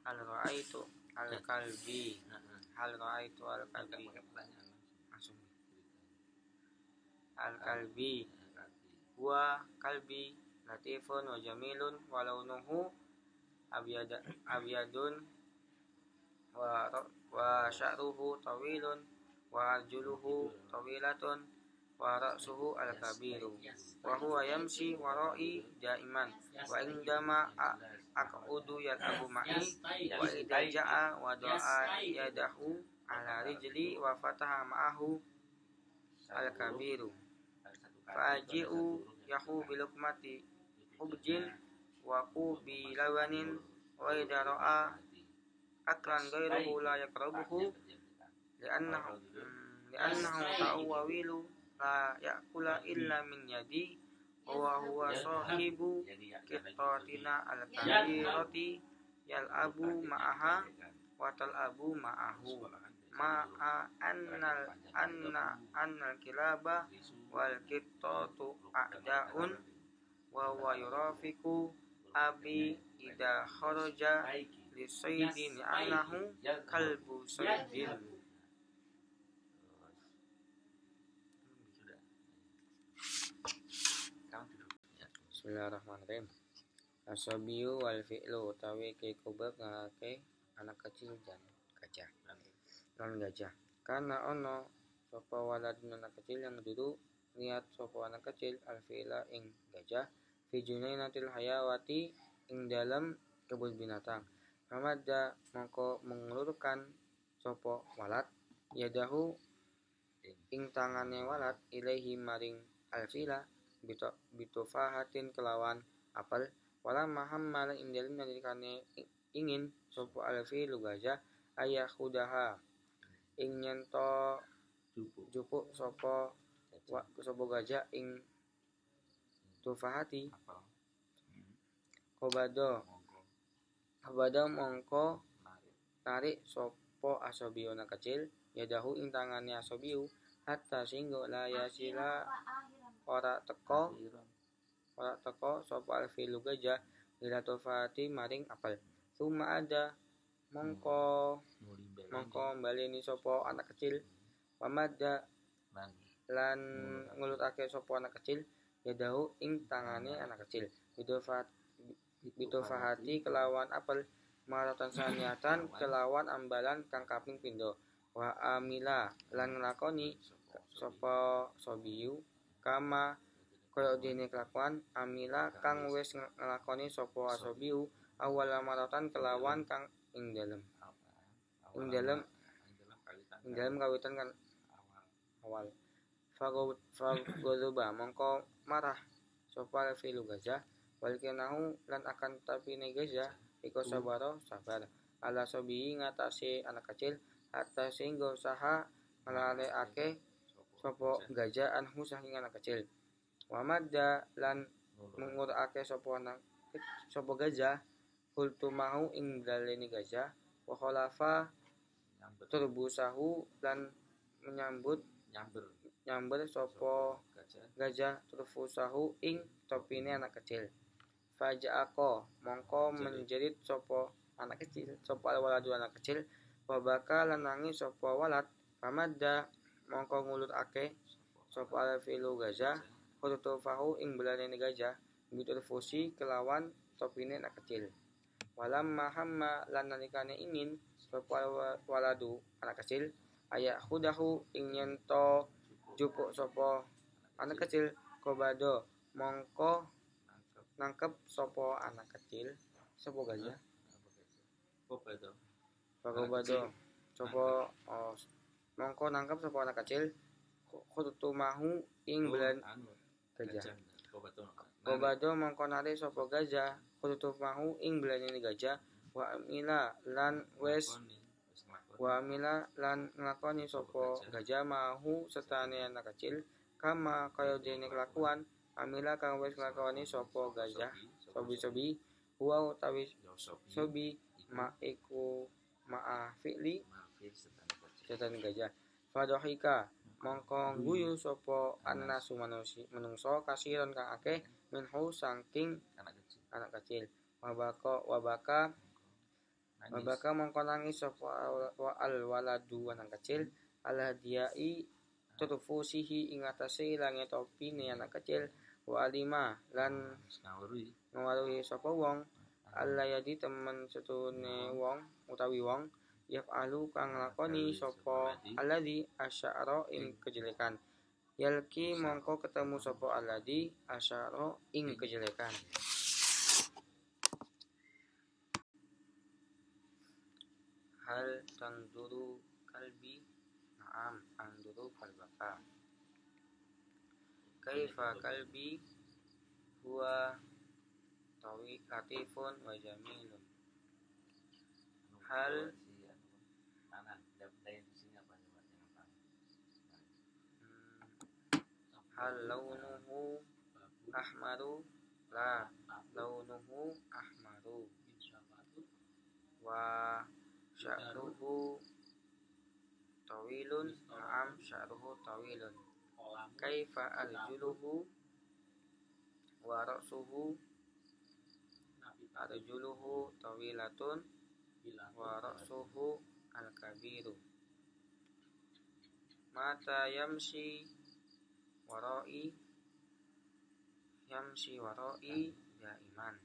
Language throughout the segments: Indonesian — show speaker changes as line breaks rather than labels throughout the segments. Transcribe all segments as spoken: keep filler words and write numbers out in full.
Hal ra'aitu al-kalbi. Hal ra'aitu al-kalbi. Langsung. Al-kalbi. Huwa kalbi latifun wa jamilun wa launuhu abyad abyadun wa wa sya'ruhu tawilun wa arjuluhu tawilatun wa ra'suhu al-kabiru wa huwa yamshi wara'i daiman wa indama aq'udu yal'abu ma'i wa idza ja'a wa da'a yadahu ala rijli wa fataha ma'ahu al-kabiru faji'u yahu bilukmati hubjin wa qubi lawanin wa idza ra'a aklan ghairuhu la yaqrabuhu li'annahu li'annahu ta'awilu la ya'kula illa min yadi wa huwa sahibu qittatina al-kabirati yal'abu ma'aha wa tal'abu ma'ahu ma'a annal anna annal kilaba wal qittatu a'da'un wa huwa yurafiqu abi idha kharaja li saydin annahu kalbu saydin. Bismillahirrahmanirrahim. Asabiyu wal fi'lu utawi kekubab ngake anak kecil dan gajah lan gajah karena ono sapa waladun anak kecil yang duduk niat sapa anak kecil al fi'la ing gajah fi junainatil hayawati ing dalam kebun binatang ramadha mongko mengulurkan sapa walad yadahu ing tangane walad ilaihi maring al fi'la bito bitofahatin kelawan apel wala mahammal ing dalem nalikane ingin sapa al fi'lu gajah ayakhudaha ing nyento jupuk sapa sapa gajah ing tufahati kobado kobado mongko tarik sapa asabiu anak kecil yadahu ing tangane asabiu hatta singgo la yasila ora teko ora teko sapa alfilu gajah ila tufahati maring apel summa ada mongko mongko baleni sapa anak kecil pamadda lan ngulutake sapa anak kecil yadahu ing tangane anak kecil bitofat bitofahati kelawan apel maratan saniatan kelawan ambalan kang kaping pindho wa amila lan nglakoni sapa sobiyu kama kaya dene kelakuan amila kang wis nglakoni sapa asobiu awal maratan kelawan kang ing dalem ing dalem ing dalem kawitan kan awal fagodoba mongko marah sapa filu gajah walikenahu lan akan tapi ne gajah iko sabaro sabar ala sobi ngatasi anak kecil hatta sehingga saha ngalaleake sapa gajah anhu saking anak kecil wa madda lan mengurake sapa anak sapa gajah kultu mau ing daleni gajah wa khalafa turbusahu lan menyambut nyamber nyamber sapa gajah turfusahu ing topine anak kecil faja'ako mongko menjerit sapa anak kecil sapa waladu anak kecil wa bakal lan nangis sapa walad pamadda mongko ngulutake sapa alfilu gajah kutufahu ing belanene gajah biturfusi kelawan topine anak kecil walam mahamma lan nalikane ingin sapa waladu anak kecil ayak khudahu ing nyento jupuk sapa anak kecil kobado mongko nangkep sapa anak kecil sapa gajah kobado kobado sapa mongko nangkep sapa anak kecil khutu mahu ing belan gajah kobado mongko nare sapa gajah khutu mahu ing belanene gajah wa amila lan wes wa amila lan nglakoni sapa gajah mahu sertane anak kecil kama kaya dene kelakuan amila kang wis nglakoni sapa gajah sobi-sobi wa utawi sobi maiku ma'a fi'li setan gajah fadhika mongko guyu sapa annasu manungsa kasiron kang akeh minhu saking anak kecil wabaka wabaka Mabaka mongko nangis sapa al waladu anak kecil ala diai turfusihi ing atase ilange topine anak kecil wa alima lan ngawaruhi sapa wong alla yadi temen setune wong utawi wong yafalu kang lakoni sapa alladzi asyara ing kejelekan yalki mongko ketemu sapa alladzi asyara ing kejelekan. Hal tanduru kalbi na'am anduru kalbaka kaifa kalbi huwa tawi latifun wa jamilun. Hal hal launuhu ahmaru la launuhu ahmaru wa sya'ruhu tawilun na'am sya'ruhu tawilun kaifa arjuluhu wa ra'suhu arjuluhu tawilatun wa ra'suhu al-kabiru mata yamshi warai yamshi warai daiman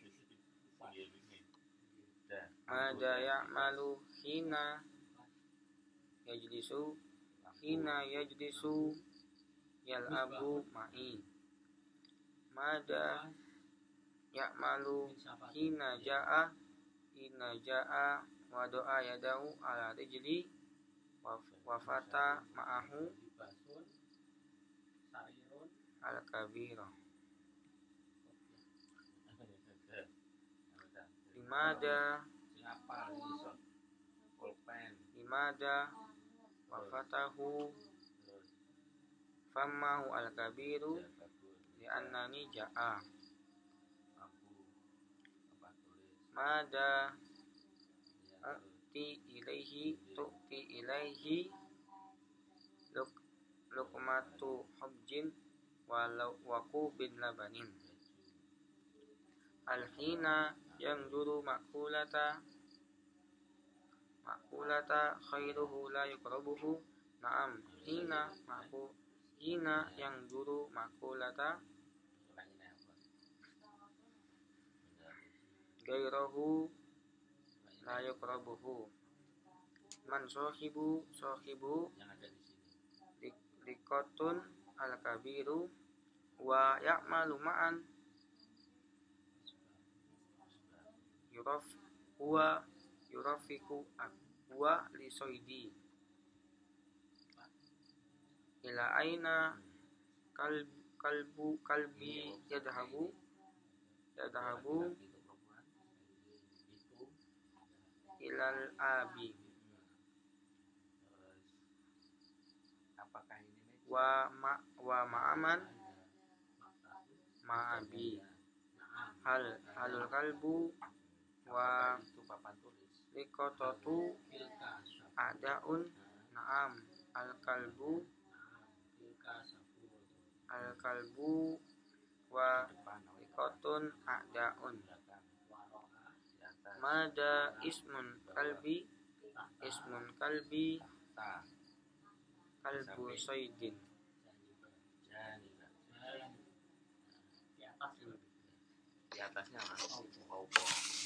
mada ya'malu hina yajlisu hina yajlisu yal'abu ma'i mada ya'malu hina ja'a hina ja'a wa do'a yadahu ala rijli wafata ma'ahu al-kabira limada limada wafatahu fammahu al-kabiru li'annani ja'a mada tu'ti ilaihi tu'ti ilaihi luk lukmatu hubjin walau waku bin labanin al-hina yang duru makulata makulata khairuhu la yukrabuhu na'am hina maku hina yang duru makulata gairahu la yukrabuhu man sohibu sohibu likotun al-kabiru wa ya'malu ma'an yuraf huwa yurafiku huwa li soidi ila aina kalb, kalbu kalbi yadhabu yadhabu ilal abi wa ma wa ma'aman ma'abi hal halul kalbu wa likotatu adaun na'am al kalbu al kalbu wa likotun adaun mada ismun kalbi ismun kalbi kalbu soidin
di atasnya apa?